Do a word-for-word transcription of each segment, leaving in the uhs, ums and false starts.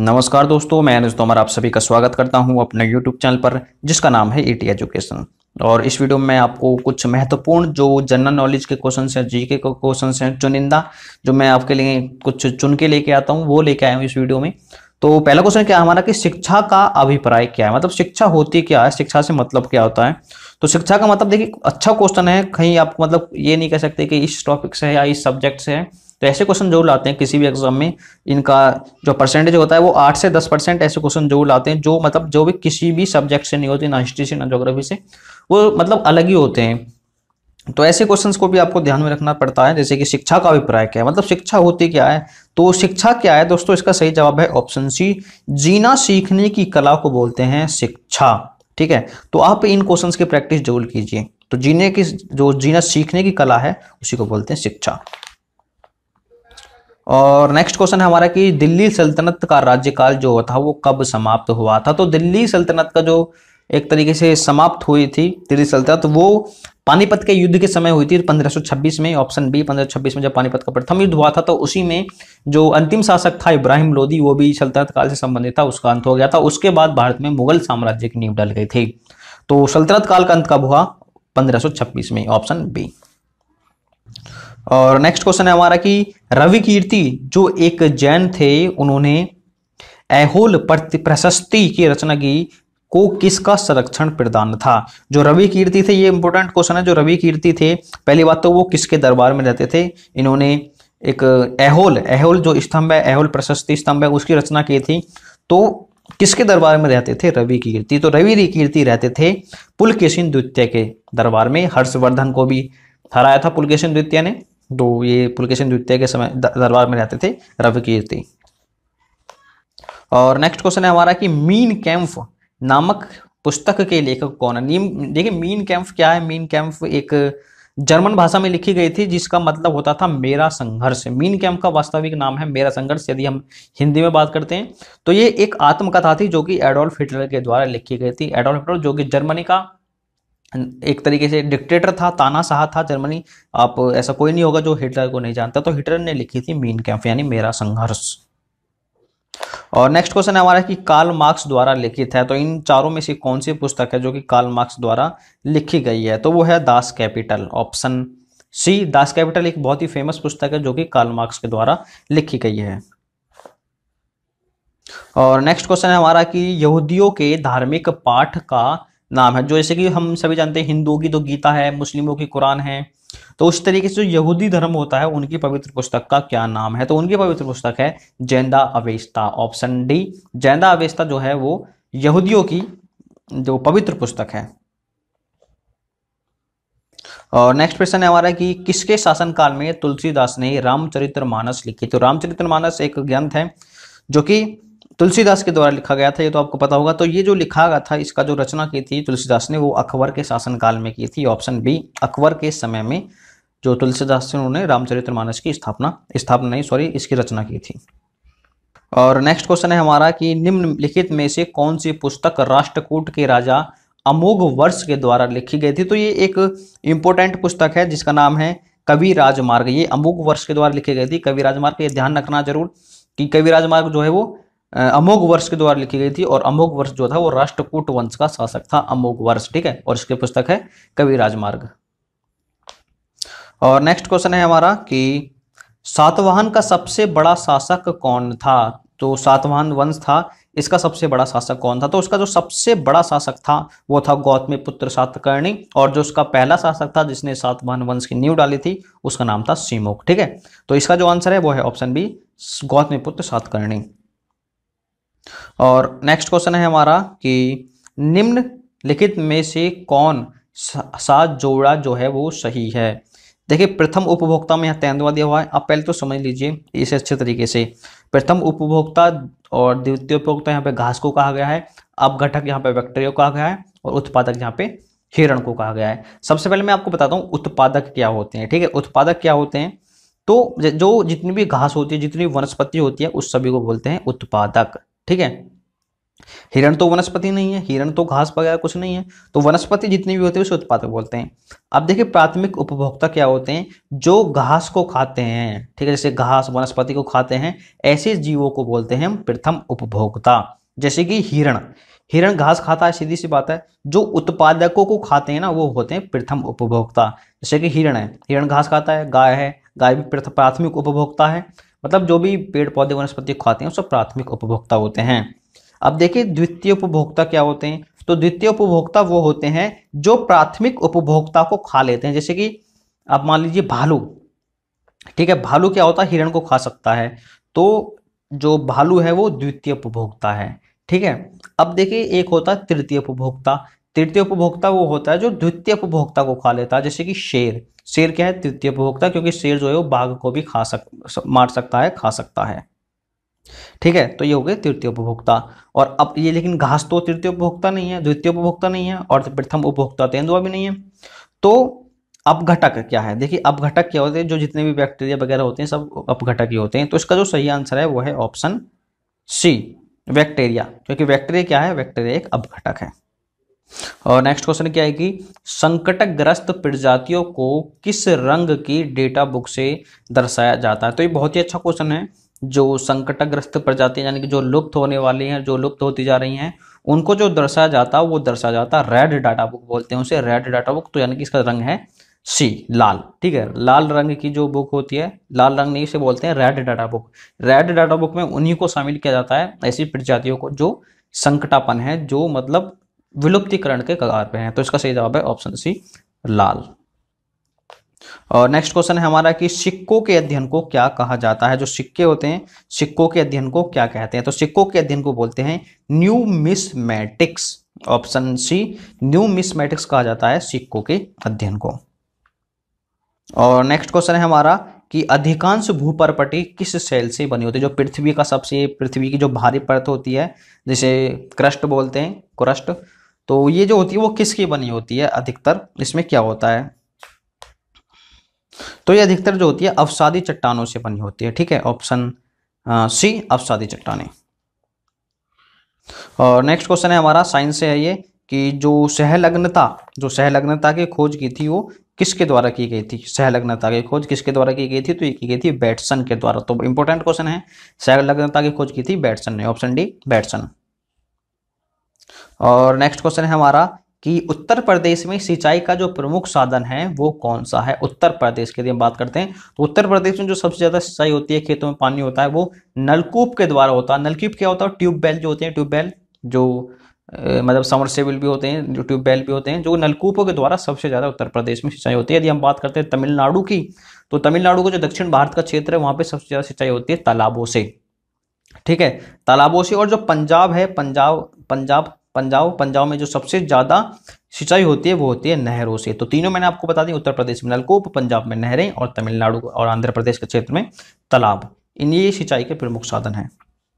नमस्कार दोस्तों, मैं अनुज तोमर आप सभी का स्वागत करता हूं अपने यूट्यूब चैनल पर जिसका नाम है ईटी एजुकेशन। और इस वीडियो में मैं आपको कुछ महत्वपूर्ण जो जनरल नॉलेज के क्वेश्चंस हैं, जीके के क्वेश्चंस हैं, चुनिंदा जो मैं आपके लिए कुछ चुन के लेके आता हूं वो लेके आया हूं इस वीडियो में। तो पहला क्वेश्चन क्या है हमारा कि शिक्षा का अभिप्राय क्या है, मतलब शिक्षा होती क्या है, शिक्षा से मतलब क्या होता है। तो शिक्षा का मतलब देखिए अच्छा क्वेश्चन है, कहीं आप मतलब ये नहीं कह सकते कि इस टॉपिक से है या इस सब्जेक्ट से है। तो ऐसे क्वेश्चन जरूर लाते हैं किसी भी एग्जाम में। इनका जो परसेंटेज होता है वो आठ से दस परसेंट ऐसे क्वेश्चन जरूर लाते हैं जो मतलब जो भी किसी भी सब्जेक्ट से नहीं होते, ना हिस्ट्री से ना ज्योग्राफी से, वो मतलब अलग ही होते हैं। तो ऐसे क्वेश्चंस को भी आपको ध्यान में रखना पड़ता है। जैसे कि शिक्षा का अभिप्राय क्या है, मतलब शिक्षा होती क्या है। तो शिक्षा क्या है दोस्तों, इसका सही जवाब है ऑप्शन सी, जीना सीखने की कला को बोलते हैं शिक्षा। ठीक है, तो आप इन क्वेश्चंस की प्रैक्टिस जरूर कीजिए। तो जीने की जो जीना सीखने की कला है उसी को बोलते हैं शिक्षा। और नेक्स्ट क्वेश्चन है हमारा कि दिल्ली सल्तनत का राज्यकाल जो था वो कब समाप्त हुआ था। तो दिल्ली सल्तनत का जो एक तरीके से समाप्त हुई थी दिल्ली सल्तनत, वो पानीपत के युद्ध के समय हुई थी पंद्रह सौ छब्बीस में। ऑप्शन बी, पंद्रह सौ छब्बीस में जब पानीपत का प्रथम युद्ध हुआ था तो उसी में जो अंतिम शासक था इब्राहिम लोदी, वो भी सल्तनत काल से संबंधित था, उसका अंत हो गया था। उसके बाद भारत में मुगल साम्राज्य की नींव डल गई थी। तो सल्तनत काल का अंत कब हुआ, पंद्रह सौ छब्बीस में, ऑप्शन बी। और नेक्स्ट क्वेश्चन है हमारा कि रवि कीर्ति जो एक जैन थे, उन्होंने ऐहोल प्रशस्ति की रचना की को किसका संरक्षण प्रदान था। जो रवि कीर्ति थे, ये इंपॉर्टेंट क्वेश्चन है। जो रवि कीर्ति थे, पहली बात तो वो किसके दरबार में रहते थे। इन्होंने एक ऐहोल ऐहोल जो स्तंभ है, ऐहोल प्रशस्ति स्तंभ है, उसकी रचना की थी। तो किसके दरबार में रहते थे रवि कीर्ति। तो रवि कीर्ति रहते थे पुलकेशिन द्वितीय के दरबार में। हर्षवर्धन को भी हराया था पुलकेशिन द्वितीय ने। तो ये पुलकेशिन द्वितीय के समय दरबार में रहते थे रवि कीर्ति। और नेक्स्ट क्वेश्चन है हमारा कि मीन कैम्फ नामक पुस्तक के लेखक कौन है। देखिए मीन कैम्फ क्या है। मीन कैम्फ एक जर्मन भाषा में लिखी गई थी जिसका मतलब होता था मेरा संघर्ष। मीन कैम्फ का वास्तविक नाम है मेरा संघर्ष, यदि हम हिंदी में बात करते हैं। तो ये एक आत्मकथा थी जो कि एडोल्फ हिटलर के द्वारा लिखी गई थी। एडोल्फ हिटलर जो कि जर्मनी का एक तरीके से डिक्टेटर था, तानाशाह था जर्मनी। आप ऐसा कोई नहीं होगा जो हिटलर को नहीं जानता। तो हिटलर ने लिखी थी मीन कैम्फ यानी मेरा संघर्ष। और नेक्स्ट क्वेश्चन है हमारा कि कार्ल मार्क्स द्वारा लिखित है। तो इन चारों में से कौन सी पुस्तक है जो कि कार्ल मार्क्स द्वारा लिखी गई है। तो वो है Das Kapital, option C. Das Kapital एक बहुत ही फेमस पुस्तक है जो कि कार्ल मार्क्स के द्वारा लिखी गई है। और नेक्स्ट क्वेश्चन है हमारा कि यहूदियों के धार्मिक पाठ का नाम है। जो जैसे कि हम सभी जानते हैं हिंदुओं की तो गीता है, मुस्लिमों की कुरान है। तो उस तरीके से जो यहूदी धर्म होता है उनकी पवित्र पुस्तक का क्या नाम है। तो उनकी पवित्र पुस्तक है Zend Avesta, option D. Zend Avesta जो है वो यहूदियों की जो पवित्र पुस्तक है। और नेक्स्ट प्रश्न है हमारा कि किसके शासनकाल में तुलसीदास ने रामचरितमानस लिखी। तो रामचरितमानस एक ग्रंथ है जो कि तुलसीदास के द्वारा लिखा गया था, ये तो आपको पता होगा। तो ये जो लिखा गया था, इसका जो रचना की थी तुलसीदास ने, वो अकबर के शासनकाल में की थी, ऑप्शन बी। अकबर के समय में जो तुलसीदास ने उन्होंने रामचरितमानस की स्थापना स्थापना नहीं सॉरी इसकी रचना की थी। और नेक्स्ट क्वेश्चन है हमारा कि निम्नलिखित में से कौन सी पुस्तक राष्ट्रकूट के राजा अमोघ वर्ष के द्वारा लिखी गई थी। तो ये एक इंपॉर्टेंट पुस्तक है जिसका नाम है कवि राजमार्ग। ये अमोघ वर्ष के द्वारा लिखी गई थी कवि राजमार्ग। ये ध्यान रखना जरूर कि कवि राजमार्ग जो है वो अमोघ वर्ष के द्वारा लिखी गई थी। और अमोघ वर्ष जो था वो राष्ट्रकूट वंश का शासक था, अमोघ वर्ष। ठीक है, और इसकी पुस्तक है कवि राजमार्ग। और नेक्स्ट क्वेश्चन है हमारा कि सातवाहन का सबसे बड़ा शासक कौन था। तो सातवाहन वंश था, इसका सबसे बड़ा शासक कौन था। तो उसका जो सबसे बड़ा शासक था वो था गौतमीपुत्र सातकर्णी। और जो उसका पहला शासक था जिसने सातवाहन वंश की नींव डाली थी, उसका नाम था सिमुक। ठीक है, तो इसका जो आंसर है वो है ऑप्शन बी, गौतमीपुत्र सातकर्णी। और नेक्स्ट क्वेश्चन है हमारा कि निम्नलिखित में से कौन सा जोड़ा जो है वो सही है। देखिए प्रथम उपभोक्ता में यहाँ तेंदुआ दिया हुआ है, आप पहले तो समझ लीजिए इसे अच्छे तरीके से। प्रथम उपभोक्ता और द्वितीय उपभोक्ता यहाँ पे घास को कहा गया है, अपघटक यहाँ पे बैक्टीरिया को कहा गया है, और उत्पादक यहाँ पे हिरण को कहा गया है। सबसे पहले मैं आपको बताता हूँ उत्पादक क्या होते हैं। ठीक है, उत्पादक क्या होते हैं, तो जो जितनी भी घास होती है, जितनी वनस्पति होती है, उस सभी को बोलते हैं उत्पादक। ठीक है, हिरण तो वनस्पति नहीं है, हिरण तो घास वगैरह कुछ नहीं है, तो वनस्पति जितनी भी होती है उसे उत्पादक बोलते हैं। अब देखिए प्राथमिक उपभोक्ता क्या होते हैं, जो घास को खाते हैं, ठीक है, जैसे घास वनस्पति को खाते हैं, ऐसे जीवों को बोलते हैं हम प्रथम उपभोक्ता। जैसे कि हिरण, हिरण घास खाता है, सीधी सी बात है। जो उत्पादकों को खाते हैं ना वो होते हैं प्रथम उपभोक्ता। जैसे कि हिरण है, हिरण घास खाता है, गाय है, गाय भी प्राथमिक उपभोक्ता है। मतलब जो भी पेड़ पौधे वनस्पति खाते हैं वो सब प्राथमिक उपभोक्ता होते हैं। अब देखिए द्वितीय उपभोक्ता क्या होते हैं, तो द्वितीय उपभोक्ता वो होते हैं जो प्राथमिक उपभोक्ता को खा लेते हैं। जैसे कि आप मान लीजिए भालू, ठीक है, भालू क्या होता है, हिरण को खा सकता है, तो जो भालू है वो द्वितीय उपभोक्ता है, ठीक है। अब देखिए एक होता है तृतीय उपभोक्ता। तृतीय उपभोक्ता वो होता है जो द्वितीय उपभोक्ता को खा लेता है। जैसे कि शेर, शेर क्या है, तृतीय उपभोक्ता, क्योंकि शेर जो है वो बाघ को भी खा सक मार सकता है, खा सकता है, ठीक है। तो ये हो गए तृतीय उपभोक्ता। और अब ये लेकिन घास तो तृतीय उपभोक्ता नहीं है, द्वितीय उपभोक्ता नहीं है, और प्रथम उपभोक्ता तेंदुआ भी नहीं है। तो अपघटक क्या है, देखिए अपघटक क्या होते हैं, जो जितने भी बैक्टीरिया वगैरह होते हैं सब अपघटक ही होते हैं। तो इसका जो सही आंसर है वो है ऑप्शन सी, बैक्टीरिया, क्योंकि बैक्टीरिया क्या है, बैक्टीरिया एक अपघटक है। और नेक्स्ट क्वेश्चन क्या है कि संकटग्रस्त प्रजातियों को किस रंग की डेटा बुक से दर्शाया जाता है। तो ये बहुत ही अच्छा क्वेश्चन है। जो संकटग्रस्त प्रजातियां यानी कि जो लुप्त होने वाली हैं, जो लुप्त होती जा रही हैं, उनको जो दर्शाया जाता है वो दर्शाया जाता है रेड डाटा बुक बोलते हैं उसे, रेड डाटा बुक। तो यानी कि इसका रंग है सी, लाल, ठीक है। लाल रंग की जो बुक होती है, लाल रंग नहीं, इसे बोलते हैं red data book. Red data book में उन्हीं को शामिल किया जाता है, ऐसी प्रजातियों को जो संकटापन है, जो मतलब विलुप्तीकरण के कगार पे हैं। तो इसका सही जवाब है ऑप्शन सी, लाल। और नेक्स्ट क्वेश्चन है हमारा कि सिक्कों के अध्ययन को क्या कहा जाता है। जो सिक्के होते हैं, सिक्कों के अध्ययन को क्या कहते हैं। तो सिक्कों के अध्ययन को बोलते हैं न्यूमिस्मैटिक्स। ऑप्शन सी, न्यूमिस्मैटिक्स कहा जाता है सिक्कों के अध्ययन को। और नेक्स्ट क्वेश्चन है हमारा कि अधिकांश भूपर्पटी किस सेल से बनी होती है। जो पृथ्वी का सबसे, पृथ्वी की जो भारी परत होती है, जिसे क्रस्ट बोलते हैं, क्रस्ट, तो ये जो होती है वो किसकी बनी होती है अधिकतर, इसमें क्या होता है। तो ये अधिकतर जो होती है अवसादी चट्टानों से बनी होती है, ठीक है। ऑप्शन सी, अवसादी चट्टानें। और नेक्स्ट क्वेश्चन है हमारा साइंस से है ये कि जो सहलग्नता, जो सहलग्नता की खोज की थी वो किसके द्वारा की गई थी। सहलग्नता की खोज किसके द्वारा की गई थी, तो ये की गई थी बैटसन के द्वारा। तो इंपॉर्टेंट क्वेश्चन है, सहलग्नता की खोज की थी बैटसन ने, ऑप्शन डी, बैटसन। और नेक्स्ट क्वेश्चन है हमारा कि उत्तर प्रदेश में सिंचाई का जो प्रमुख साधन है वो कौन सा है। उत्तर प्रदेश के लिए हम बात करते हैं, तो उत्तर प्रदेश में जो सबसे ज्यादा सिंचाई होती है, खेतों में पानी होता है, वो नलकूप के द्वारा होता है। नलकूप क्या होता है, ट्यूबवेल जो होते हैं, ट्यूबवेल जो मतलब समरसेबल भी होते हैं, जो ट्यूबवेल भी होते हैं, जो नलकूपों के द्वारा सबसे ज्यादा उत्तर प्रदेश में सिंचाई होती है। यदि हम बात करते हैं तमिलनाडु की, तो तमिलनाडु का जो दक्षिण भारत का क्षेत्र है वहां पे सबसे ज्यादा सिंचाई होती है तालाबों से, ठीक है, तालाबों से। और जो पंजाब है, पंजाब पंजाब पंजाब पंजाब में जो सबसे ज्यादा सिंचाई होती है वो होती है नहरों से। तो तीनों मैंने आपको बता दी, उत्तर प्रदेश में नलकूप, पंजाब में नहरें, और तमिलनाडु और आंध्र प्रदेश के क्षेत्र में तालाब। इन ये सिंचाई के प्रमुख साधन हैं।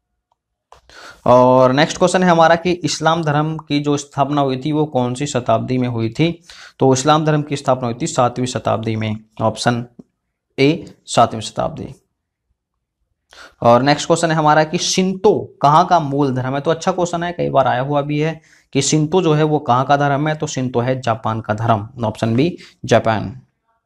और नेक्स्ट क्वेश्चन है हमारा कि इस्लाम धर्म की जो स्थापना हुई थी वो कौन सी शताब्दी में हुई थी। तो इस्लाम धर्म की स्थापना हुई थी सातवीं शताब्दी में, ऑप्शन ए, सातवीं शताब्दी। और नेक्स्ट क्वेश्चन है हमारा कि शिंतो कहाँ का मूल धर्म है। तो अच्छा क्वेश्चन है, कई बार आया हुआ भी है कि शिंतो जो है वो कहाँ का धर्म है। तो शिंतो है जापान का धर्म, ऑप्शन बी, जापान।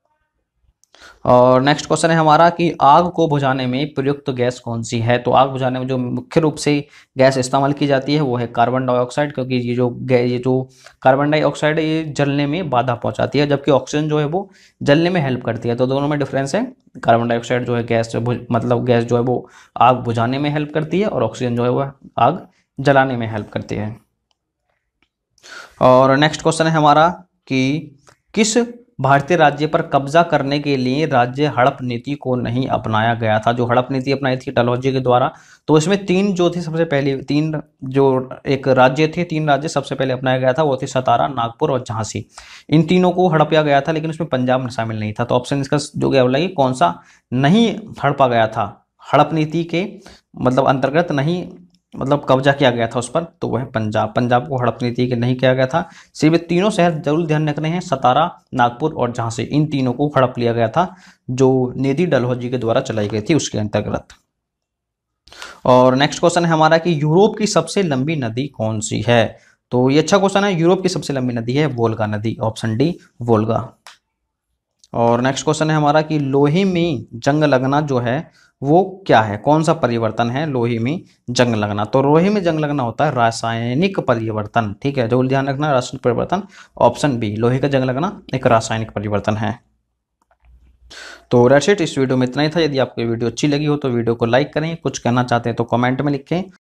और नेक्स्ट क्वेश्चन है हमारा कि आग को बुझाने में प्रयुक्त गैस कौन सी है। तो आग बुझाने में जो मुख्य रूप से गैस इस्तेमाल की जाती है वो है कार्बन डाइऑक्साइड, क्योंकि ये जो ये जो कार्बन डाइऑक्साइड है ये जलने में बाधा पहुंचाती है, जबकि ऑक्सीजन जो है वो जलने में हेल्प करती है। तो दोनों में डिफरेंस है। कार्बन डाइऑक्साइड जो है गैस मतलब गैस जो है वो आग बुझाने में हेल्प करती है, और ऑक्सीजन जो है वो आग जलाने में हेल्प करती है। और नेक्स्ट क्वेश्चन है हमारा कि किस भारतीय राज्य पर कब्जा करने के लिए राज्य हड़प नीति को नहीं अपनाया गया था। जो हड़प नीति अपनाई थी डलहौजी के द्वारा, तो इसमें तीन जो थे सबसे पहले, तीन जो एक राज्य थे, तीन राज्य सबसे पहले अपनाया गया था, वो थे सतारा, नागपुर और झांसी। इन तीनों को हड़पया गया था, लेकिन उसमें पंजाब में शामिल नहीं था। तो ऑप्शन इसका जो गया बोला कि कौन सा नहीं हड़पा गया था, हड़प नीति के मतलब अंतर्गत नहीं मतलब कब्जा किया गया था उस पर, तो वह पंजाब। पंजाब को हड़प नीति के नहीं किया गया था। सिर्फ तीनों शहर जरूर ध्यान रखने हैं, सतारा, नागपुर और झांसी, इन तीनों को हड़प लिया गया था, जो नीति डलहौजी के द्वारा चलाई गई थी उसके अंतर्गत। और नेक्स्ट क्वेश्चन है हमारा कि यूरोप की सबसे लंबी नदी कौन सी है। तो ये अच्छा क्वेश्चन है। यूरोप की सबसे लंबी नदी है वोल्गा नदी, ऑप्शन डी वोल्गा। और नेक्स्ट क्वेश्चन है हमारा कि लोहे में जंग लगना जो है वो क्या है, कौन सा परिवर्तन है लोहे में जंग लगना। तो लोहे में जंग लगना होता है रासायनिक परिवर्तन, ठीक है, जो ध्यान रखना रासायनिक परिवर्तन, ऑप्शन बी लोहे का जंग लगना एक रासायनिक परिवर्तन है। तो दैट्स इट, इस वीडियो में इतना ही था। यदि आपको वीडियो अच्छी लगी हो तो वीडियो को लाइक करें, कुछ कहना चाहते हैं तो कमेंट में लिखें।